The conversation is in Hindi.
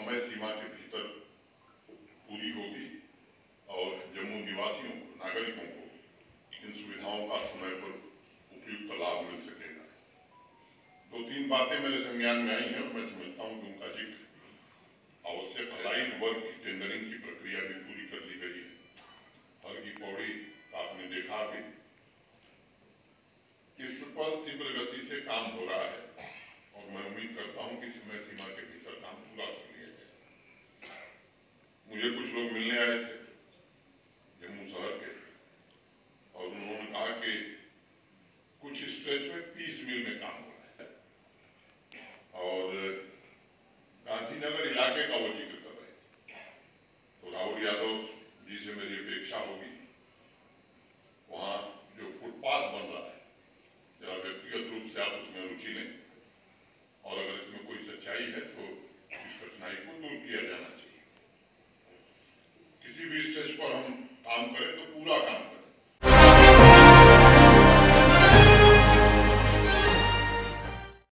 समय सीमा के भीतर पूरी होगी और जम्मू निवासियों को, नागरिकों को इन सुविधाओं का समय पर उपयुक्त लाभ मिल सकेगा। 2-3 बातें मेरे संज्ञान में आई हैं और मैं समझता हूं कि उनका जिक्र आवश्यक। लाइट वर्क की टेंडरिंग की प्रक्रिया भी पूरी कर ली गई है। हर की पौड़ी आपने देखा भी, इस पर तीव्र गति से काम हो रहा है और मैं उम्मीद करता हूं कि समय सीमा के भीतर काम पूरा कर लिया जाए। मुझे कुछ लोग मिलने आए थे जम्मू शहर के और उन्होंने कहा कि कुछ स्ट्रेच में 30 मील में काम हो रहा है और गांधीनगर इलाके का वो जिक्र कर रहे थे। तो राहुल यादव जी से मेरी अपेक्षा होगी